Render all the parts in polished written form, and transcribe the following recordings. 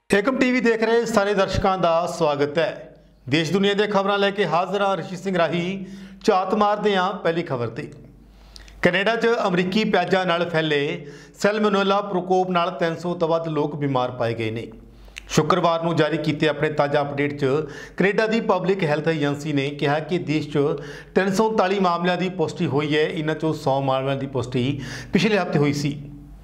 Ekam TV ਦੇਖ ਰਹੇ ਸਾਰੇ ਦਰਸ਼ਕਾਂ ਦਾ ਸਵਾਗਤ ਹੈ। ਦੇਸ਼ ਦੁਨੀਆ ਦੇ ਖਬਰਾਂ ਲੈ ਕੇ ਹਾਜ਼ਰ ਹਾਂ ਰਿਸ਼ੀ ਸਿੰਘ ਰਾਹੀ। ਝਾਤ ਮਾਰਦੇ ਹਾਂ ਪਹਿਲੀ ਖਬਰ ਤੇ। ਕੈਨੇਡਾ 'ਚ ਅਮਰੀਕੀ ਪਿਆਜ਼ਾਂ ਨਾਲ ਫੈਲੇ ਸੈਲਮੋਨੇਲਾ ਪ੍ਰਕੋਪ ਨਾਲ 300 ਤੋਂ ਵੱਧ ਲੋਕ ਬਿਮਾਰ ਪਾਏ ਗਏ ਨੇ। शुक्रवार ਨੂੰ ਜਾਰੀ ਕੀਤੇ ਆਪਣੇ ਤਾਜ਼ਾ ਅਪਡੇਟ 'ਚ ਕੈਨੇਡਾ ਦੀ ਪਬਲਿਕ ਹੈਲਥ ਏਜੰਸੀ ਨੇ ਕਿਹਾ ਕਿ ਦੇਸ਼ 'ਚ 339 ਮਾਮਲਿਆਂ ਦੀ ਪੁਸ਼ਟੀ ਹੋਈ ਹੈ। ਇਹਨਾਂ 'ਚੋਂ 100 ਮਾਮਲਿਆਂ ਦੀ ਪੁਸ਼ਟੀ ਪਿਛਲੇ ਹਫ਼ਤੇ ਹੋਈ ਸੀ।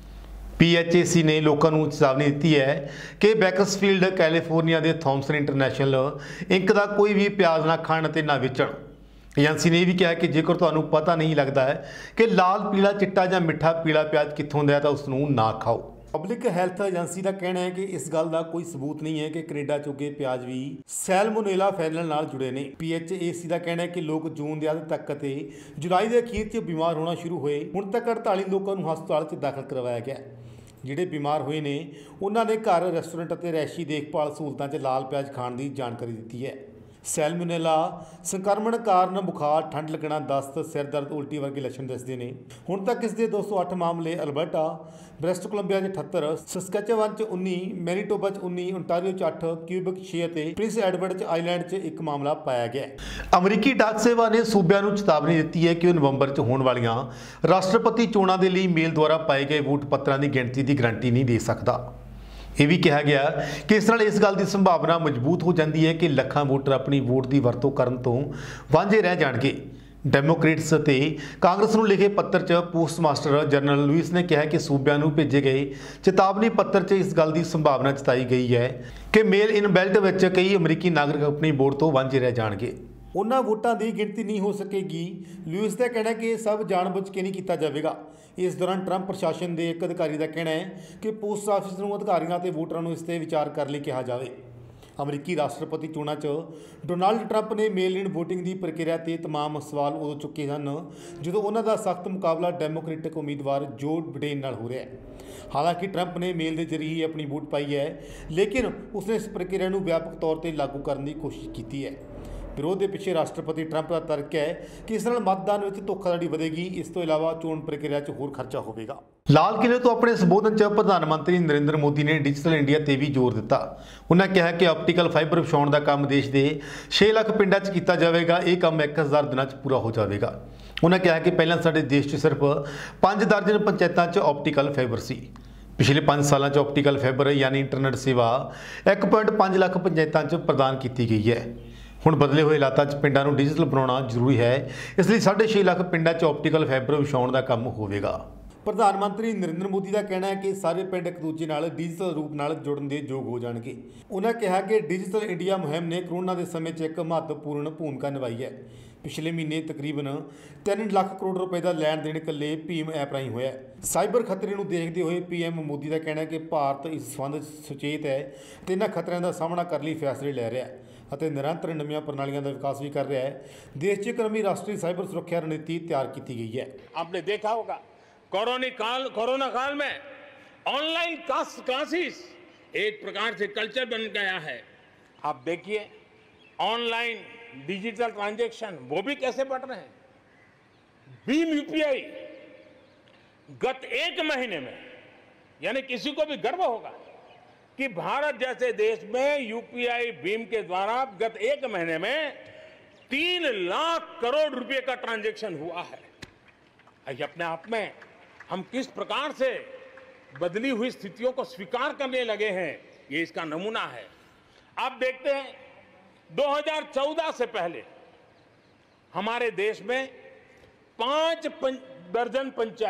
PHAC ने लोगों को चेतावनी दी है कि बैकर्सफील्ड कैलीफोर्निया के थॉमसन इंटरनेशनल इंक का कोई भी प्याज ना खाण ते ना वेचण। एजेंसी ने यह भी कहा कि जेकर तुहानू पता नहीं लगता है कि लाल पीला चिट्टा या मिठा पीला प्याज कित्थों दा है तो उसनू ना खाओ। पब्लिक हैल्थ एजेंसी का कहना है कि इस गल का कोई सबूत नहीं है कि कनेडा चो उगे प्याज भी सैलमोनेला फैलण नाल जुड़े ने। PHAC का कहना है कि लोग जून के अंत तक ते जुलाई के अखीर च बीमार होना शुरू होए। हुण तक 48 लोगों को हस्पताल च दाखिल करवाया गया। ਜਿਹੜੇ बीमार होए ने उन्होंने घर रेस्टोरेंट और रैशी देखभाल सहूलतों च लाल प्याज खाने की जानकारी दी है। सैलमोनेला संक्रमण कारण बुखार, ठंड लगना, दस्त, सिर दर्द, उल्टी वर्गे लक्षण दसते हैं। हुण तक इसके 208 मामले Alberta, British Columbia 78, Saskatchewan 19, Manitoba 19, Ontario 8, Quebec 6 ते प्रिंस एडवर्ड आइलैंड 1 मामला पाया गया। अमरीकी डाक सेवा ने सूबिਆਂ ਨੂੰ चेतावनी दी है कि वह नवंबर 'ਚ ਹੋਣ ਵਾਲੀਆਂ राष्ट्रपति ਚੋਣਾਂ ਦੇ ਲਈ मेल द्वारा पाए गए वोट पत्रों की गिणती की गारंटी नहीं दे सकता। यह भी कहा गया कि इस नाल इस गल की संभावना मजबूत हो जाती है कि ਲੱਖਾਂ वोटर अपनी वोट की वरतों करन तो वांझे रह जाएंगे। डेमोक्रेट्स ते कांग्रेस ਨੂੰ लिखे पत्र 'ਚ पोस्ट मास्टर जनरल लुइस ने कहा कि सूबिਆਂ ਨੂੰ भेजे गए चेतावनी पत्र 'ਚ इस गल की संभावना जताई गई है कि मेल इन बेल्ट ਵਿੱਚ कई अमरीकी नागरिक अपनी वोट तो वांझे रह जाएंगे। उन्होंने वोटां की गिणती नहीं हो सकेगी। लुइस का कहना है कि सब जानबूझ के नहीं किया जाएगा। इस दौरान ट्रंप प्रशासन के एक अधिकारी का कहना है कि पोस्ट ऑफिस को अधिकारियों ते वोटरों को इस पर विचार करने कहा जाए। अमरीकी राष्ट्रपति चोणों च डोनाल्ड ट्रंप ने मेल इन वोटिंग की प्रक्रिया से तमाम सवाल उदों चुके हैं जो उन्हों का सख्त मुकाबला डेमोक्रेटिक उम्मीदवार जो बिडेन नाल हो रहा है। हालांकि ट्रंप ने मेल के जरिए ही अपनी वोट पाई है, लेकिन उसने इस प्रक्रिया को व्यापक तौर पर लागू करने की कोशिश की है। विरोध के पिछे राष्ट्रपति ट्रंप का तर्क है कि इस नाल मतदान में धोखाधड़ी वधेगी। इस तो इलावा चोण प्रक्रिया होर खर्चा होगा। लाल किले तो अपने संबोधन च प्रधानमंत्री नरेंद्र मोदी ने डिजिटल इंडिया ते भी जोर दिता। उन्होंने कहा कि ऑप्टिकल फाइबर विछाउण का काम देश के 6 लाख पिंडां च किया जाएगा। यह काम 1000 दिनों च पूरा हो जाएगा। उन्होंने कहा कि पहले साडे देश च सिर्फ 5 दर्जन पंचायतों च ऑप्टिकल फाइबर सी। पिछले 5 सालों च ऑप्टिकल फाइबर यानी इंटरनेट सेवा 1.5 लाख पंचायतों च प्रदान की गई है। ਹੁਣ बदले हुए हालातों 'ਚ ਪਿੰਡਾਂ ਨੂੰ डिजिटल बनाना जरूरी है, इसलिए 6.5 ਲੱਖ ਪਿੰਡਾਂ 'ਚ ऑप्टिकल फाइबर ਵਿਛਾਉਣ ਦਾ ਕੰਮ ਹੋਵੇਗਾ। प्रधानमंत्री नरेंद्र मोदी का कहना है कि सारे पिंड एक दूजे नाल डिजिटल रूप नाल जुड़न दे योग हो जाएंगे। उन्होंने कहा कि डिजिटल इंडिया मुहिम ने कोरोना के समय 'ਚ एक महत्वपूर्ण भूमिका निभाई है। पिछले महीने तकरीबन 3 लाख करोड़ रुपए का लैन देन कल्ले भीम ऐप राही होया। साइबर खतरे को देखते हुए PM मोदी का कहना है कि भारत इस संबंध सुचेत है तो इन्होंने खतरों का सामना करने लिए फैसले लै रहा है, निरंतर नवीं प्रणालियों का विकास भी कर रहा है। देश की एक नवीं राष्ट्रीय साइबर सुरक्षा रणनीति तैयार की गई है। आपने देखा होगा कोरोना काल में ऑनलाइन क्लासेस एक प्रकार से कल्चर बन गया है। आप देखिए ऑनलाइन डिजिटल ट्रांजैक्शन वो भी कैसे बढ़ रहे हैं। भीम UPI गत 1 महीने में, यानी किसी को भी गर्व होगा कि भारत जैसे देश में UPI भीम के द्वारा गत 1 महीने में 3 लाख करोड़ रुपए का ट्रांजैक्शन हुआ है। ये अपने आप में हम किस प्रकार से बदली हुई स्थितियों को स्वीकार करने लगे हैं, ये इसका नमूना है। आप देखते हैं 2014 से पहले हमारे देश में 5 दर्जन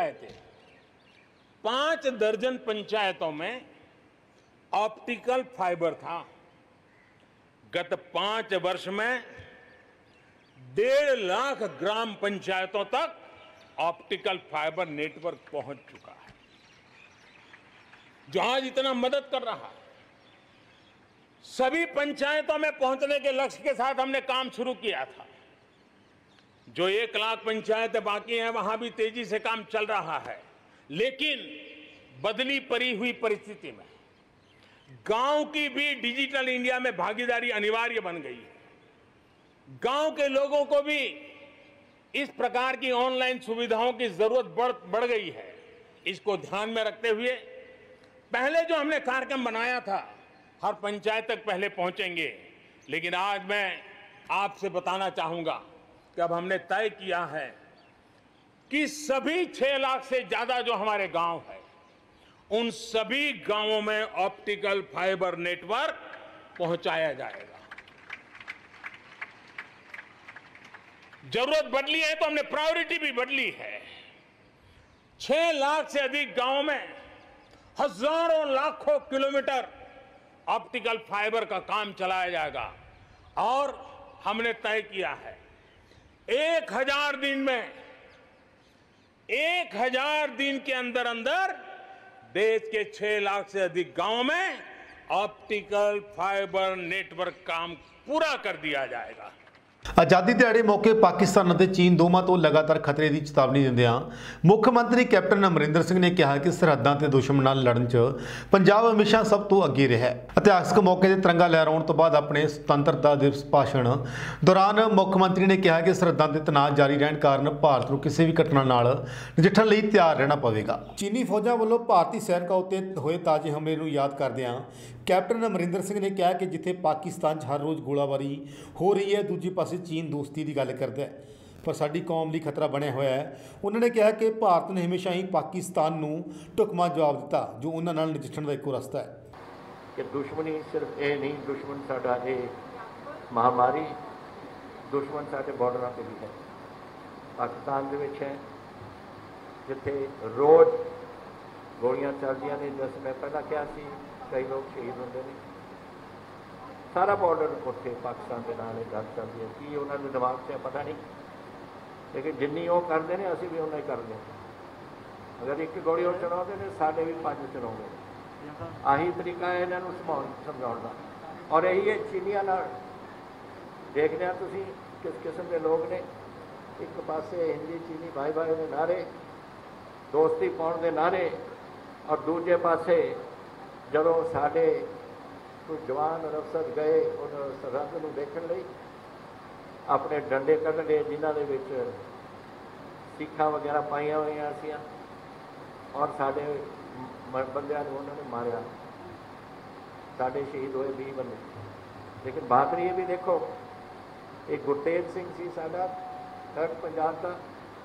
पंचायतों में ऑप्टिकल फाइबर था। गत 5 वर्ष में 1.5 लाख ग्राम पंचायतों तक ऑप्टिकल फाइबर नेटवर्क पहुंच चुका है, जो आज इतना मदद कर रहा है। सभी पंचायतों में पहुंचने के लक्ष्य के साथ हमने काम शुरू किया था। जो 1 लाख पंचायतें बाकी हैं वहां भी तेजी से काम चल रहा है, लेकिन बदली पड़ी हुई परिस्थिति में गांव की भी डिजिटल इंडिया में भागीदारी अनिवार्य बन गई है। गांव के लोगों को भी इस प्रकार की ऑनलाइन सुविधाओं की जरूरत बढ़ गई है। इसको ध्यान में रखते हुए पहले जो हमने कार्यक्रम बनाया था, हर पंचायत तक पहले पहुंचेंगे, लेकिन आज मैं आपसे बताना चाहूंगा कि अब हमने तय किया है कि सभी 6 लाख से ज्यादा जो हमारे गांव है, उन सभी गांवों में ऑप्टिकल फाइबर नेटवर्क पहुंचाया जाएगा। जरूरत बदली है तो हमने प्रायोरिटी भी बदली है। 6 लाख से अधिक गांवों में हजारों लाखों किलोमीटर ऑप्टिकल फाइबर का काम चलाया जाएगा और हमने तय किया है 1000 दिन में 1000 दिन के अंदर अंदर देश के 6 लाख से अधिक गांवों में ऑप्टिकल फाइबर नेटवर्क काम पूरा कर दिया जाएगा। आज़ादी दिहाड़े मौके पाकिस्तान और चीन दोवां तो लगातार खतरे की चेतावनी दिंदियां मुख्य मंत्री कैप्टन अमरिंदर सिंह ने कहा कि सरहदां ते दुश्मन नाल लड़न च पंजाब हमेशा सब तो अगे रहा है। इतिहासक मौके ते तिरंगा लहराउण तो बाद अपने सुतंत्रता दिवस भाषण दौरान मुख्य मंत्री ने कहा कि सरहदां ते तनाव जारी रहण कारण भारत नूं किसी भी घटना नाल नजिठण लई तैयार रहना पवेगा। चीनी फौजां वल्लों भारती सैनिकां उत्ते होए ताजे हमले नूं याद करदिआं कैप्टन अमरिंदर सिंह ने कहा कि जिथे पाकिस्तान हर रोज़ गोलाबारी हो रही है, दूजे पासे चीन दोस्ती की गल करता है पर साडी कौम लिए खतरा बनया हुआ है। उन्होंने कहा कि भारत ने हमेशा ही पाकिस्तान नूं ढुकवां जवाब दिता जो उन्हां नाल नजिठण दा इक्को रस्ता है कि दुश्मनी सिर्फ ये नहीं, दुश्मन साडा ये महामारी दुश्मन साडे बॉर्डर पर भी है। पाकिस्तान दे विच है जिथे रोज़ गोलियां चलदियां ने, जिस मैं पहला कहा सी कई लोग शहीद होंगे ने, सारा बॉर्डर उत्थे पाकिस्तान के नाल गल चलती है कि उन्होंने दिमाग से पता नहीं, लेकिन जिन्नी वो करते हैं असी भी उन्ना ही करते हैं। अगर एक गोली और चलाते हैं साढ़े भी 5 चलाते हैं। आही तरीका है इन्हों समझाने का और यही है चीनिया नाल देखते हैं तुसीं किस किस्म के लोग ने। एक पासे हिंदी चीनी भाई भाई के नारे, दोस्ती पाउण के नारे और दूजे पासे जदों साडे कोई जवान और अफसर गए उन सरहद को देखने लई अपने डंडे कढ़ लए जिन्हां दे विच सीखा वगैरह पाइया हुई सी और साडे बंदियां नूं उन्होंने मारिया, साडे शहीद हुए 20 बंदे। लेकिन बहादुरी भी देखो, एक गुरतेज सिंह सी साडा थर्ड पंजाब का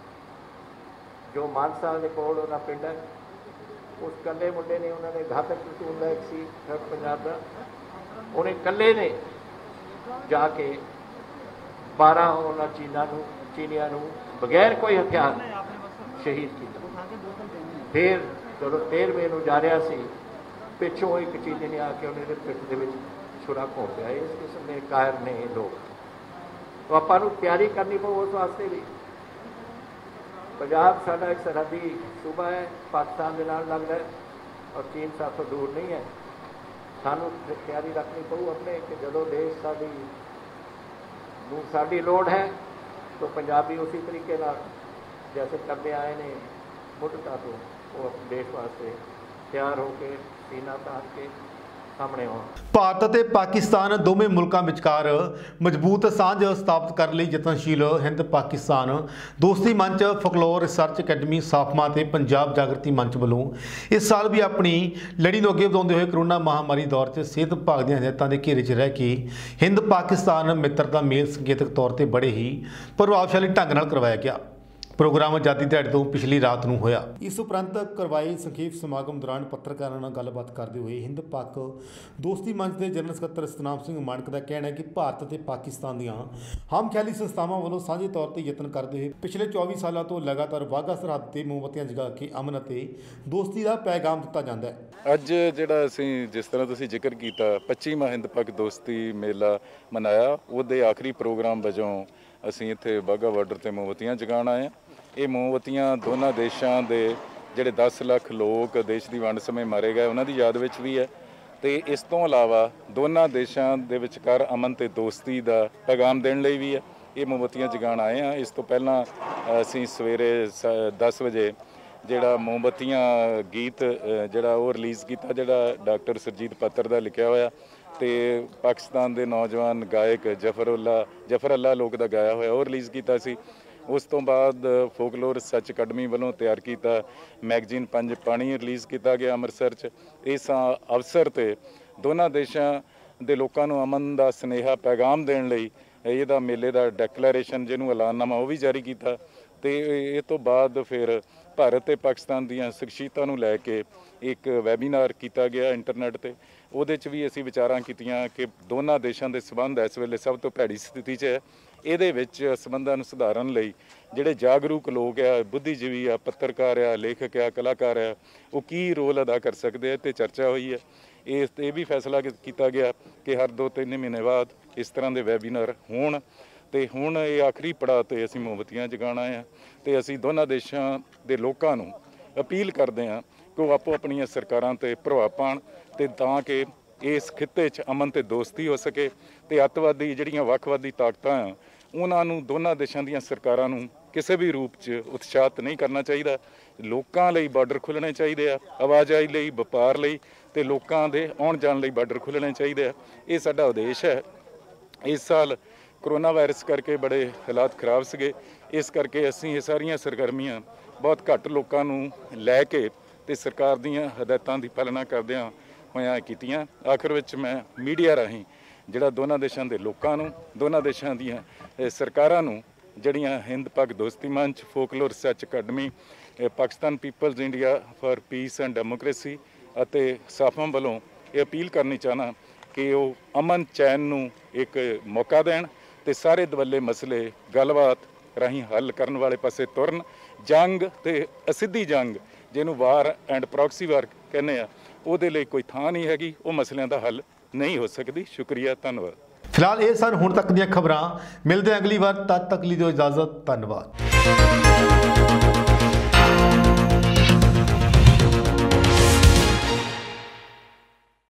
जो मानसा के कोल उहदा पिंड है, उस कल्ले मुंडे ने उन्होंने घातक प्लटून का एक सी थर्ड पंजाब का, उन्हें कल्ले ने जाके 12 उन्होंने चीनिया बगैर कोई हथियार शहीद किया। फिर जो 13वें नूं जा रहा सी पिछों एक चीनी ने आके उन्होंने पिठ के छुरा घोंपिया। इस किस्म के कायर ने लोग, तो आपां नूं तैयारी करनी पऊ उस वास्ते भी। पंजाब साडा एक सरहदी सूबा है, पाकिस्तान के नाल लगदा है और चीन साथों दूर नहीं है। सानू तैयारी रखनी पऊ अपने कि जदों देश साडी लोड़ है तो पंजाबी उसी तरीके नाल जैसे करते आए ने मुद्दता तो वो अपने देश वास्ते तैयार होकर सीना तान के सामने आउण। भारत ਅਤੇ पाकिस्तान दोवें मुल्कों विचकार मजबूत सांझ स्थापित करने ਲਈ यतनशील हिंद पाकिस्तान दोस्ती मंच, फकलोर रिसर्च अकैडमी, साफमा ते पंजाब जागृति मंच वालों इस साल भी अपनी लड़ी नूं अगे वधाउंदे होए कोरोना महामारी दौर च सेहत विभाग दी हिदायतां दे घेरे च रह के हिंद पाकिस्तान मित्रता मेल संकेतक तौर पर बड़े ही प्रभावशाली ढंग नाल करवाया गया। प्रोग्राम आज़ादी दिहाड़े तो पिछली रात नूं होया। इस उपरंत करवाए संखेप समागम दौरान पत्रकारों नाल गलबात करते हुए हिंद पाक दोस्ती मंच के जनरल सकत्तर सतनाम सिंह मानक का कहना है कि भारत और पाकिस्तान दीआं हमख्याली संस्थावां वालों साझे तौर पर यतन करते हुए पिछले 24 सालों तो लगातार वाघा सरहद ते मोमबत्तियां जगा के अमन और दोस्ती का पैगाम दिता जाता है। अज जिहड़ा असीं जिस तरह तुसीं जिक्र किया 25वां हिंद पाक दोस्ती मेला मनाया, ਉਹਦੇ आखिरी प्रोग्राम वजों असीं इत्थे वाघा बार्डर ते मोमबत्तियां जगाण आए। ये मोमबत्तियां दोनों देशों के जिहड़े 10 लाख लोग देश की वंड समय मारे गए उन्हों की याद में भी है, तो इस तो इलावा दोनों देशों के विचकार अमन ते दोस्ती का पैगाम देने लई भी है ये मोमबत्तियां जगाण आए हैं। इस तो पहला असीं सवेरे 10 बजे जिहड़ा मोमबत्तियां गीत जिहड़ा वो रिलीज़ किया, जिहड़ा डॉक्टर सरजीत पात्र का लिखिया होया ते पाकिस्तान के नौजवान गायक जफर अल्लाह लोक का गाया होया वो रिलीज़ किया सी। उस तो बाद फोकलोर रिसर्च अकैडमी वालों तैयार किया मैगजीन 5 पानी रिलीज़ किया गया अमृतसर च। इस अवसर पर ਦੋਨਾਂ ਦੇਸ਼ਾਂ ਦੇ ਲੋਕਾਂ ਨੂੰ ਅਮਨ ਦਾ ਸੁਨੇਹਾ ਪੈਗਾਮ ਦੇਣ ਲਈ ਇਹਦਾ ਮੇਲੇ ਦਾ ਡੈਕਲੇਰੇਸ਼ਨ ਜਿਹਨੂੰ ਐਲਾਨਨਾਮਾ ਉਹ ਵੀ ਜਾਰੀ ਕੀਤਾ ਤੇ ਇਹ ਤੋਂ ਬਾਅਦ ਫਿਰ ਭਾਰਤ ਤੇ ਪਾਕਿਸਤਾਨ ਦੀਆਂ ਸ਼ਖਸੀਅਤਾਂ ਨੂੰ ਲੈ ਕੇ ਇੱਕ ਵੈਬੀਨਾਰ ਕੀਤਾ ਗਿਆ ਇੰਟਰਨੈਟ ਤੇ। ਉਹਦੇ 'ਚ ਵੀ ਅਸੀਂ ਵਿਚਾਰਾਂ ਕੀਤੀਆਂ ਕਿ ਦੋਨਾਂ ਦੇਸ਼ਾਂ ਦੇ ਸਬੰਧ ਇਸ ਵੇਲੇ ਸਭ ਤੋਂ ਭੈੜੀ ਸਥਿਤੀ 'ਚ ਹੈ। ਇਹਦੇ ਵਿੱਚ ਸਬੰਧਾਂ ਨੂੰ ਸੁਧਾਰਨ ਲਈ ਜਿਹੜੇ ਜਾਗਰੂਕ ਲੋਕ ਆ, ਬੁੱਧੀਜੀਵੀ ਆ, ਪੱਤਰਕਾਰ ਆ, ਲੇਖਕ ਆ, ਕਲਾਕਾਰ ਆ, ਉਹ ਕੀ ਰੋਲ ਅਦਾ ਕਰ ਸਕਦੇ ਆ ਤੇ ਚਰਚਾ ਹੋਈ ਹੈ। ਇਹ ਵੀ ਫੈਸਲਾ ਕੀਤਾ ਗਿਆ ਕਿ ਹਰ 2-3 ਮਹੀਨੇ ਬਾਅਦ ਇਸ ਤਰ੍ਹਾਂ ਦੇ ਵੈਬੀਨਾਰ ਹੋਣ ਤੇ ਹੁਣ ਇਹ ਆਖਰੀ ਪੜਾਅ ਤੇ ਅਸੀਂ ਮੋਮਬੱਤੀਆਂ ਜਗਾਉਣਾ ਆ ਤੇ ਅਸੀਂ ਦੋਨਾਂ ਦੇਸ਼ਾਂ ਦੇ ਲੋਕਾਂ ਨੂੰ ਅਪੀਲ ਕਰਦੇ ਹਾਂ ਕਿ ਉਹ ਆਪੋ ਆਪਣੀਆਂ ਸਰਕਾਰਾਂ ਤੇ ਪ੍ਰਭਾਵ ਪਾਉਣ ਤੇ ਤਾਂ ਕਿ ਇਸ ਖਿੱਤੇ 'ਚ ਅਮਨ ਤੇ ਦੋਸਤੀ ਹੋ ਸਕੇ ਤੇ ਅੱਤਵਾਦੀ ਜਿਹੜੀਆਂ ਵੱਖਵਾਦੀ ਤਾਕਤਾਂ ਆ ਉਹਨਾਂ ਨੂੰ ਦੋਨਾਂ ਦੇਸ਼ਾਂ ਦੀਆਂ ਸਰਕਾਰਾਂ ਨੂੰ ਕਿਸੇ ਵੀ ਰੂਪ 'ਚ ਉਤਸ਼ਾਹਿਤ ਨਹੀਂ ਕਰਨਾ ਚਾਹੀਦਾ। ਲੋਕਾਂ ਲਈ ਬਾਰਡਰ ਖੁੱਲ੍ਹਣੇ ਚਾਹੀਦੇ ਆ, ਆਵਾਜਾਈ ਲਈ, ਵਪਾਰ ਲਈ ਤੇ ਲੋਕਾਂ ਦੇ ਆਉਣ ਜਾਣ ਲਈ ਬਾਰਡਰ ਖੁੱਲ੍ਹਣੇ ਚਾਹੀਦੇ ਆ। ਇਹ ਸਾਡਾ ਉਦੇਸ਼ ਹੈ। ਇਸ ਸਾਲ ਕਰੋਨਾ ਵਾਇਰਸ ਕਰਕੇ ਬੜੇ ਹਾਲਾਤ ਖਰਾਬ ਸੀਗੇ, ਇਸ ਕਰਕੇ ਅਸੀਂ ਇਹ ਸਾਰੀਆਂ ਸਰਗਰਮੀਆਂ ਬਹੁਤ ਘੱਟ ਲੋਕਾਂ ਨੂੰ ਲੈ ਕੇ ਤੇ ਸਰਕਾਰ ਦੀਆਂ ਹਦਾਇਤਾਂ ਦੀ ਪਾਲਣਾ ਕਰਦਿਆਂ ਹੋਇਆਂ ਕੀਤੀਆਂ। ਆਖਰ ਵਿੱਚ ਮੈਂ ਮੀਡੀਆ ਰਾਹੀਂ ਜਿਹੜਾ ਦੋਨਾਂ ਦੇਸ਼ਾਂ ਦੇ ਲੋਕਾਂ ਨੂੰ, ਦੋਨਾਂ ਦੇਸ਼ਾਂ ਦੀਆਂ ਸਰਕਾਰਾਂ ਨੂੰ, ਜਿਹੜੀਆਂ Hind Pak Dosti Manch, folklore research academy, Pakistan people's India for peace and democracy ਅਤੇ ਸਾਫਮ ਵੱਲੋਂ ਇਹ ਅਪੀਲ ਕਰਨੀ ਚਾਹੁੰਦਾ ਕਿ ਉਹ ਅਮਨ ਚੈਨ ਨੂੰ ਇੱਕ ਮੌਕਾ ਦੇਣ ਤੇ ਸਾਰੇ ਦਵੱਲੇ ਮਸਲੇ ਗੱਲਬਾਤ ਰਾਹੀਂ ਹੱਲ ਕਰਨ ਵਾਲੇ ਪਾਸੇ ਤੁਰਨ। ਜੰਗ ਤੇ ਅਸਿੱਧੀ ਜੰਗ ਜਿਹਨੂੰ ਵਾਰ ਐਂਡ ਪ੍ਰੋਕਸੀ ਵਾਰ ਕਹਿੰਦੇ ਆ, ਉਹਦੇ ਲਈ ਕੋਈ ਥਾਂ ਨਹੀਂ ਹੈਗੀ, ਉਹ ਮਸਲਿਆਂ ਦਾ ਹੱਲ ਨਹੀਂ ਹੋ ਸਕਦੀ। ਸ਼ੁਕਰੀਆ, ਧੰਨਵਾਦ। ਫਿਲਹਾਲ ਇਹ ਸਨ ਹੁਣ ਤੱਕ ਦੀਆਂ ਖਬਰਾਂ। ਮਿਲਦੇ ਹਾਂ ਅਗਲੀ ਵਾਰ, ਤਦ ਤੱਕ ਲਈ ਦਿਓ ਇਜਾਜ਼ਤ। ਧੰਨਵਾਦ।